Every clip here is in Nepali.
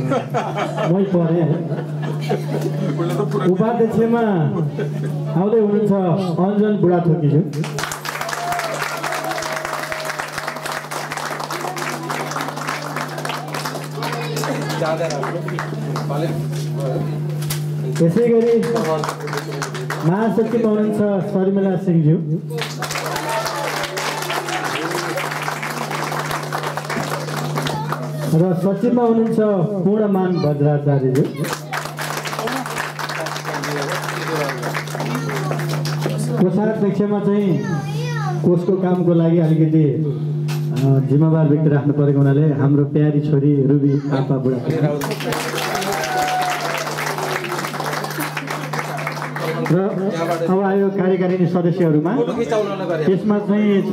मै परे उपाध्यक्षमा आउँदै हुनुहुन्छ अञ्जन बुढाथोकीज्यू। त्यसै गरी महासचिव हुनुहुन्छ शर्मिला सिंहज्यू। र सचिवमा हुनुहुन्छ पूर्णमान भद्राचार्यज्यू। कोषाध्यक्षमा चाहिँ कोषको कामको लागि अलिकति जिम्मेवार व्यक्ति राख्नु परेको हुनाले हाम्रो प्यारी छोरी रुबी आप्पा बुढा। र अब आयो कार्यकारिणी सदस्यहरूमा। त्यसमा चाहिँ छ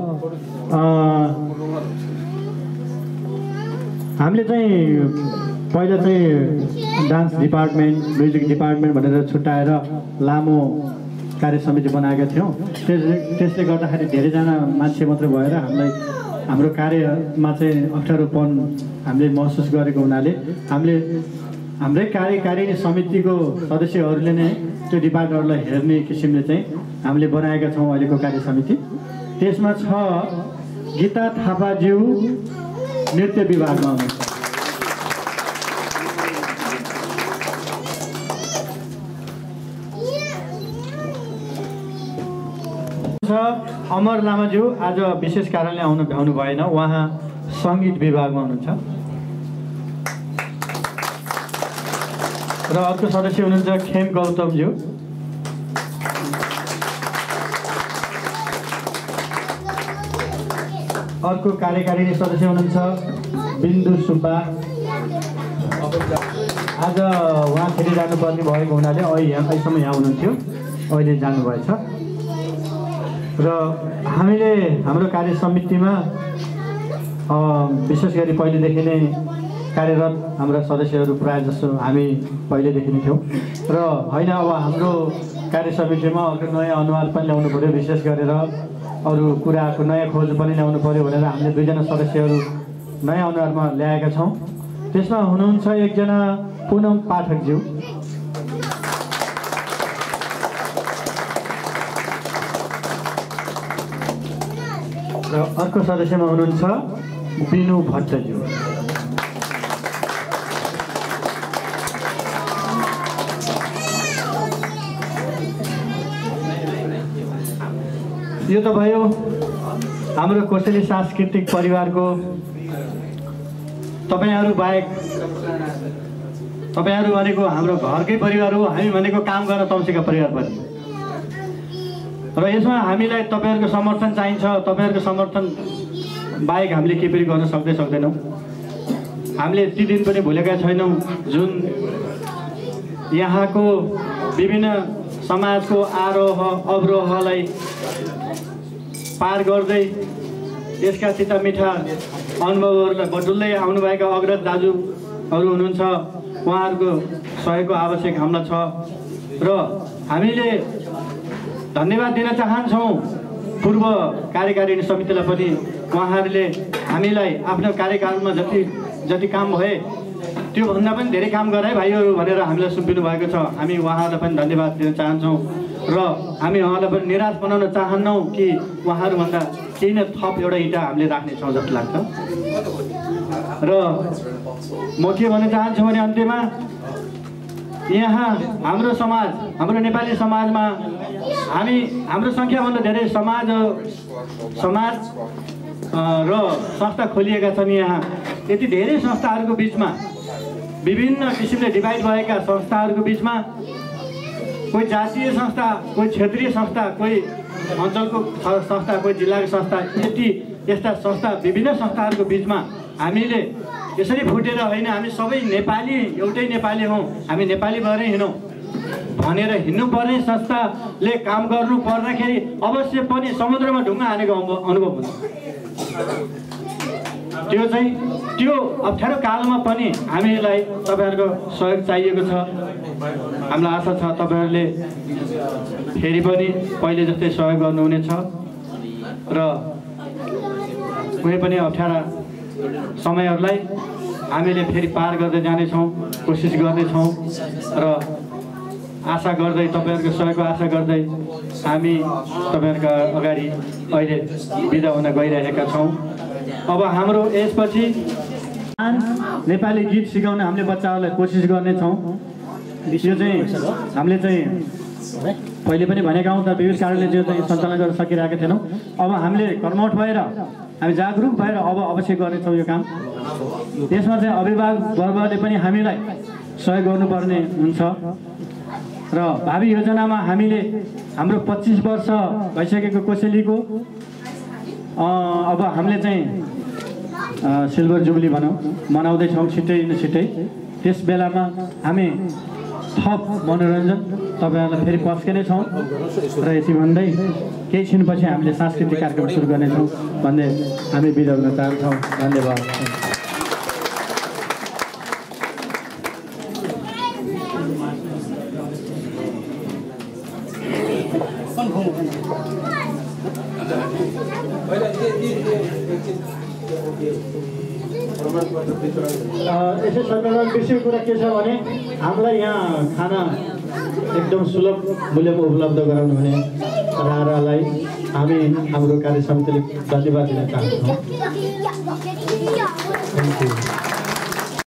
हामीले चाहिँ पहिला चाहिँ डान्स डिपार्टमेन्ट, म्युजिक डिपार्टमेन्ट भनेर छुट्याएर लामो कार्य समिति बनाएका थियौँ। त्यसले गर्दाखेरि धेरैजना मान्छे मात्रै भएर हाम्रो कार्यमा चाहिँ अप्ठ्यारोपन हामीले महसुस गरेको हुनाले हाम्रै कार्यकारिणी समितिको सदस्यहरूले नै त्यो डिपार्टमेन्टलाई हेर्ने किसिमले चाहिँ हामीले बनाएका छौँ अहिलेको कार्य समिति। त्यसमा छ गीता थापाज्यू नृत्य विभागमा हुनुहुन्छ। अमर लामाज्यू आज विशेष कारणले आउनु भ्याउनु भएन, उहाँ सङ्गीत विभागमा हुनुहुन्छ। र अर्को सदस्य हुनुहुन्छ खेम गौतमज्यू। अर्को कार्यकारिणी सदस्य हुनुहुन्छ बिन्दु सुब्बा। आज उहाँ फेरि जानुपर्ने भएको हुनाले अहिलेसम्म यहाँ हुनुहुन्थ्यो, अहिले जानुभएछ। र हामीले हाम्रो कार्य समितिमा विशेष गरी पहिलेदेखि नै कार्यरत हाम्रा सदस्यहरू प्रायः जसो हामी पहिलेदेखि नै थियौँ। र होइन अब हाम्रो कार्य समितिमा अर्को नयाँ अनुहार पनि ल्याउनु पऱ्यो, विशेष गरेर अरू कुराको नयाँ खोज पनि ल्याउनु पऱ्यो भनेर हामीले दुईजना सदस्यहरू नयाँ अनुहारमा ल्याएका छौँ। त्यसमा हुनुहुन्छ एकजना पुनम पाठकज्यू। र अर्को सदस्यमा हुनुहुन्छ बिनु भट्टज्यू। यो त भयो हाम्रो कोशेली सांस्कृतिक परिवारको। तपाईहरू बाहेक तपाईहरू भनेको हाम्रो घरकै परिवार हो, हामी भनेको काम गर्न तम्सेका परिवार पनि। र यसमा हामीलाई तपाईहरूको समर्थन चाहिन्छ। तपाईहरूको समर्थन बाहेक हामीले के पनि गर्न सक्दैनौँ। हामीले ती दिन पनि भुलेका छैनौँ जुन यहाँको विभिन्न समाजको आरोह अवरोहलाई पार गर्दै यसका सिता मिठा अनुभवहरूलाई बटुल्दै आउनुभएका अग्रज दाजुहरू हुनुहुन्छ। उहाँहरूको सहयोगको आवश्यक हामीलाई छ र हामीले धन्यवाद दिन चाहन्छौँ पूर्व कार्यकारिणी समितिलाई पनि। उहाँहरूले हामीलाई आफ्नो कार्यकालमा जति काम भए त्योभन्दा पनि धेरै काम गराए भाइहरू भनेर हामीलाई सुम्पिनु भएको छ। हामी उहाँहरूलाई पनि धन्यवाद दिन चाहन्छौँ र हामी उहाँलाई पनि निराश बनाउन चाहन्नौँ कि उहाँहरूभन्दा केही न थप एउटा इँटा हामीले राख्नेछौँ जस्तो लाग्छ। र म के भन्न चाहन्छु भने अन्त्यमा यहाँ हाम्रो समाज, हाम्रो नेपाली समाजमा हाम्रो सङ्ख्याभन्दा धेरै समाज र संस्था खोलिएका छन्। यहाँ यति धेरै संस्थाहरूको बिचमा विभिन्न किसिमले डिभाइड भएका संस्थाहरूको बिचमा कोही जातीय संस्था, कोही क्षेत्रीय संस्था, कोही अञ्चलको संस्था, कोही जिल्लाको संस्था, यस्ता संस्था विभिन्न संस्थाहरूको बिचमा हामीले यसरी फुटेर होइन हामी सबै नेपाली, एउटै नेपाली हौँ, हामी नेपाली भएरै हिँडौँ भनेर हिँड्नुपर्ने संस्थाले काम गर्नु पर्दाखेरि अवश्य पनि समुद्रमा ढुङ्गा हानेको अनुभव हुन्छ। त्यो अप्ठ्यारो कालमा पनि हामीलाई तपाईँहरूको सहयोग चाहिएको छ। हामीलाई आशा छ तपाईँहरूले फेरि पनि पहिले जस्तै सहयोग गर्नुहुनेछ र कुनै पनि अप्ठ्यारा समयहरूलाई हामीले फेरि पार गर्दै जानेछौँ, कोसिस गर्नेछौँ र आशा गर्दै तपाईँहरूको सहयोगको आशा गर्दै हामी तपाईँहरूका अगाडि अहिले बिदा हुन गइरहेका छौँ। अब हाम्रो यसपछि नेपाली गीत सिकाउन हामीले बच्चाहरूलाई कोसिस गर्नेछौँ। यो चाहिँ हामीले चाहिँ पहिले पनि भनेका हौँ, तर विभिन्न कारणले जो चाहिँ सञ्चालन गर्न सकिरहेका थिएनौँ। अब हामीले कर्मठ भएर हामी जागरुक भएर अब अवश्य गर्नेछौँ यो काम। त्यसमा चाहिँ अभिभावकवर्गले पनि हामीलाई सहयोग गर्नुपर्ने हुन्छ र भावी योजनामा हामीले हाम्रो 25 वर्ष भइसकेको कोसेलीको अब हामीले चाहिँ सिल्भर जुबली मनाउँदैछौँ छिट्टै। त्यस बेलामा हामी थप मनोरञ्जन तपाईँहरूलाई फेरि पस्किने छौँ र यति भन्दै केही छिनपछि हामीले सांस्कृतिक कार्यक्रम सुरु गर्नेछौँ भन्दै हामी बिदा हुन चाहन्छौँ। धन्यवाद। यसै सन्दर्भमा विशेष कुरा के छ भने हामीलाई यहाँ खाना एकदम सुलभ मूल्यमा उपलब्ध गराउनु हुने रारालाई हामी हाम्रो कार्य समितिले धन्यवाद दिन चाहन्छौँ।